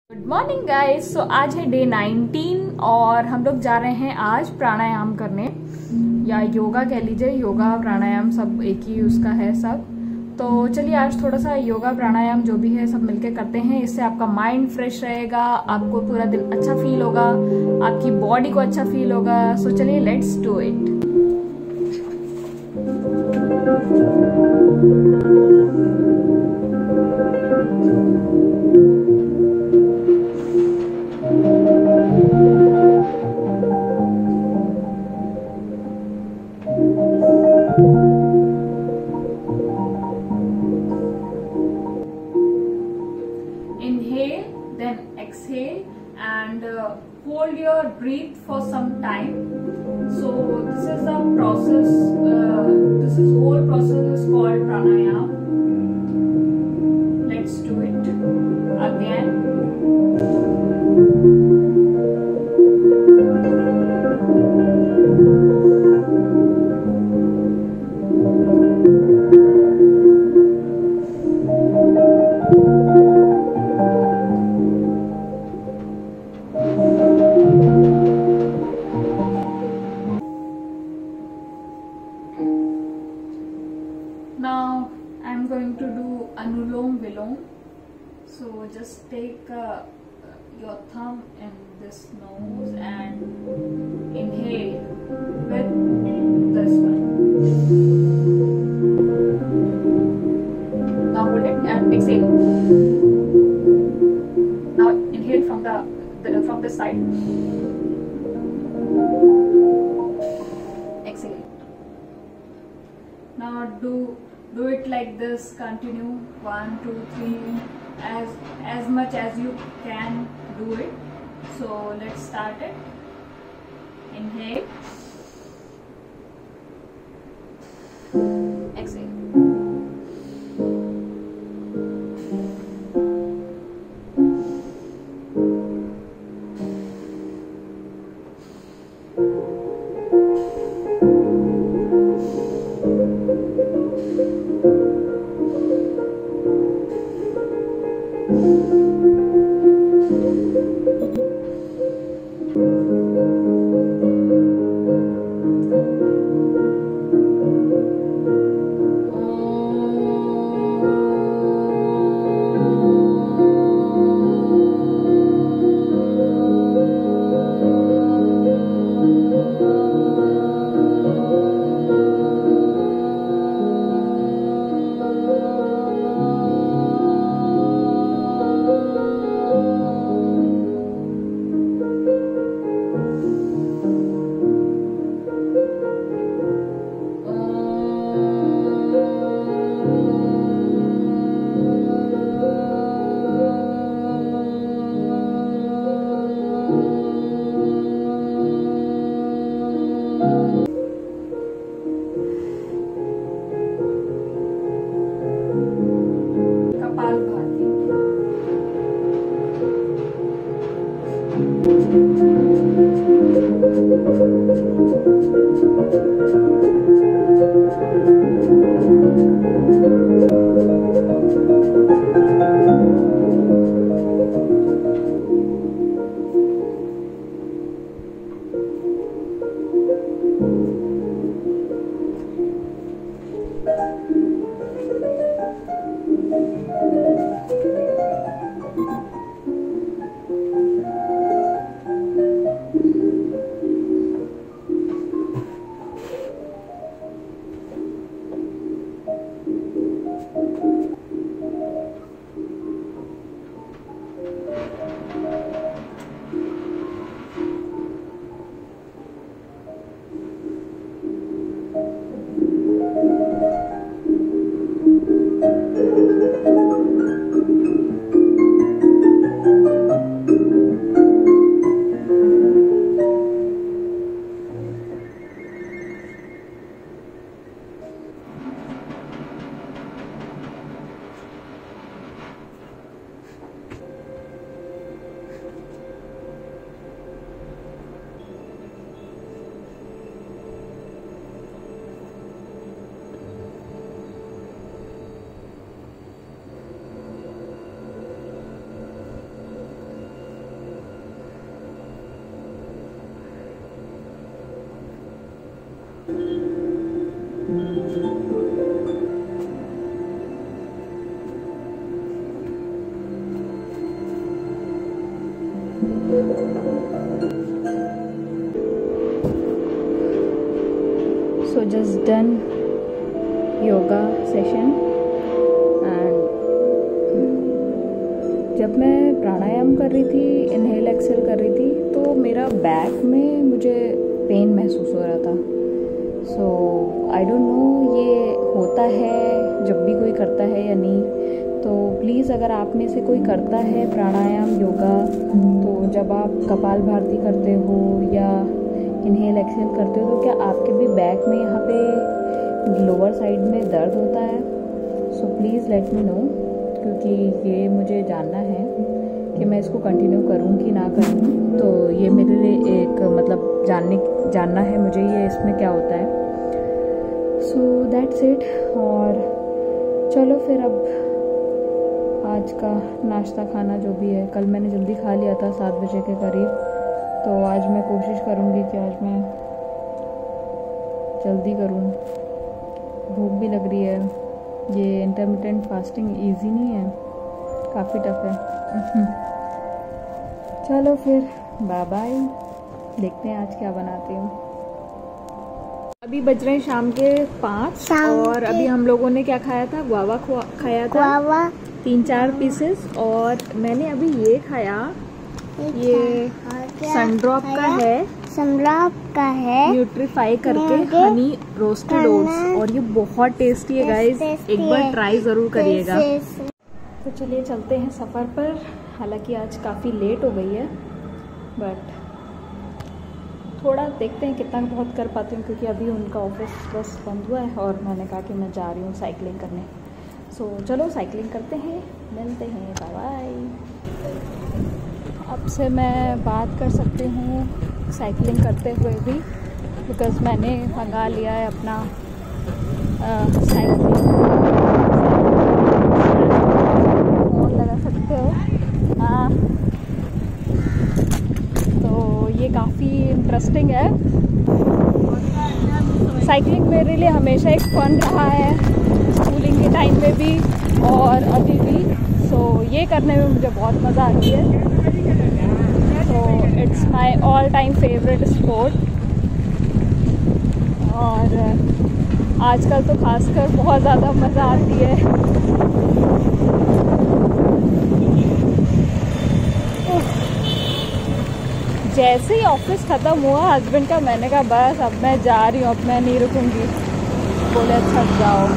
Good morning guys. सो आज है day 19 और हम लोग जा रहे हैं आज प्राणायाम करने, या योगा कह लीजिए। योगा प्राणायाम सब एक ही उसका है सब। तो चलिए आज थोड़ा सा योगा प्राणायाम जो भी है सब मिलके करते हैं। इससे आपका माइंड फ्रेश रहेगा, आपको पूरा दिन अच्छा फील होगा, आपकी बॉडी को अच्छा फील होगा। सो चलिए let's do it. Inhale, then exhale, and hold your breath for some time. So this is the process. This whole process is called pranayam. Let's do it again. Now I'm going to do Anulom Vilom. So just take your thumb in this nose and inhale with this one. Now hold it and exhale. Now inhale from from this side. Exhale. Now do it like this. Continue 1 2 3 as much as you can do it. So let's start it. Inhale, exhale. So just done yoga session and जब मैं प्राणायाम कर रही थी, inhale exhale कर रही थी, तो मेरा बैक में मुझे पेन महसूस हो रहा था। सो आई डोंट नो ये होता है जब भी कोई करता है या नहीं। तो प्लीज़ अगर आप में से कोई करता है प्राणायाम योगा, तो जब आप कपाल भारती करते हो या इनहेल एक्सेल करते हो तो क्या आपके भी बैक में यहाँ पे लोअर साइड में दर्द होता है? So please let me know, क्योंकि ये मुझे जानना है कि मैं इसको कंटिन्यू करूँ कि ना करूँ। तो ये मेरे लिए एक मतलब जानना है मुझे ये इसमें क्या होता है। So that's it. और चलो फिर अब आज का नाश्ता खाना जो भी है, कल मैंने जल्दी खा लिया था 7 बजे के करीब, तो आज मैं कोशिश करूँगी कि आज मैं जल्दी करूँ। भूख भी लग रही है। ये इंटरमिटेंट फास्टिंग इजी नहीं है, काफ़ी टफ है। चलो फिर बाय बाय, देखते हैं आज क्या बनाती हूँ। अभी बज रहे हैं शाम के 5 और अभी हम लोगों ने क्या खाया था, गुआवा खाया था 3-4 पीसेस। और मैंने अभी ये खाया, ये सनड्रॉप का है न्यूट्रीफाई करके हनी रोस्टेड ओट्स, और ये बहुत टेस्टी है गाइस, एक बार ट्राई ज़रूर करिएगा। तो चलिए चलते हैं सफ़र पर। हालांकि आज काफ़ी लेट हो गई है, बट थोड़ा देखते हैं कितना बहुत कर पाती हूँ, क्योंकि अभी उनका ऑफिस बस बंद हुआ है और मैंने कहा कि मैं जा रही हूँ साइकिलिंग करने। सो चलो साइकिलिंग करते हैं, मिलते हैं, बाय बाय। अब से मैं बात कर सकती हूँ साइकिलिंग करते हुए भी, बिकॉज़ मैंने मंगा लिया है अपना साइकिलिंग। फोन लगा सकते हो। हाँ, तो ये काफ़ी इंटरेस्टिंग है। साइकिलिंग मेरे लिए हमेशा एक फन रहा है, स्कूलिंग के टाइम में भी और अभी भी। सो ये करने में मुझे बहुत मज़ा आती है। तो it's my all time favourite sport. और आजकल तो खासकर बहुत ज़्यादा मज़ा आती है। जैसे ही ऑफिस ख़त्म हुआ हस्बैंड का, मैंने कहा बस अब मैं जा रही हूँ, अब मैं नहीं रुकूँगी। बोले अच्छा जाओ।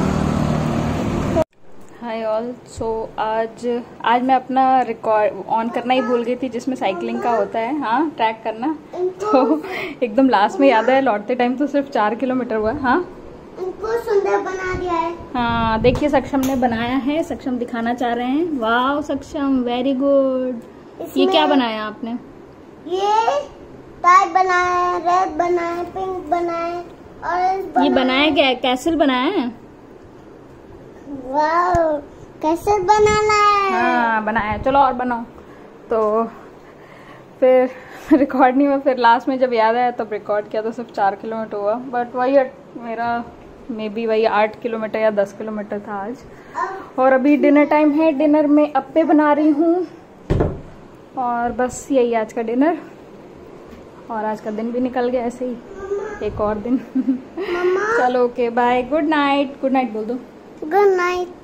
Hi all. सो आज मैं अपना रिकॉर्ड ऑन करना ही भूल गई थी, जिसमें साइकिलिंग का होता है, हाँ, ट्रैक करना। तो एकदम लास्ट में याद है, लौटते टाइम तो सिर्फ 4 किलोमीटर हुआ। हाँ, इनको सुंदर बना दिया है। हाँ देखिए, सक्षम ने बनाया है, सक्षम दिखाना चाह रहे हैं। वाह सक्षम, वेरी गुड। ये क्या बनाया आपने? ये टाइप बनाया है, रेड बनाया है, पिंक बनाया है, ऑरेंज बनाया। ये बनाया क्या है? कैसल बनाया है? वाह, कैसे बनाना है? हाँ बनाया। चलो और बनाओ। तो फिर रिकॉर्ड नहीं हुआ, फिर लास्ट में जब याद आया तब रिकॉर्ड किया तो सिर्फ 4 किलोमीटर हुआ, बट वही मेरा मे बी वही 8 किलोमीटर या 10 किलोमीटर था आज। और अभी डिनर टाइम है, डिनर में अप्पे बना रही हूँ और बस यही आज का डिनर। और आज का दिन भी निकल गया ऐसे ही, एक और दिन। चलो okay bye, good night. Good night बोल दो। Good night.